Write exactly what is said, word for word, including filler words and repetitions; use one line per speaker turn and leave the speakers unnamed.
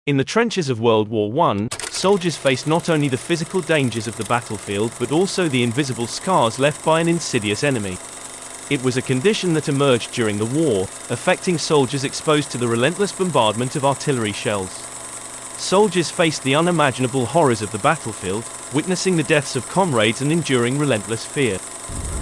In the trenches of World War One, soldiers faced not only the physical dangers of the battlefield but also the invisible scars left by an insidious enemy. It was a condition that emerged during the war, affecting soldiers exposed to the relentless bombardment of artillery shells. Soldiers faced the unimaginable horrors of the battlefield, witnessing the deaths of comrades and enduring relentless fear.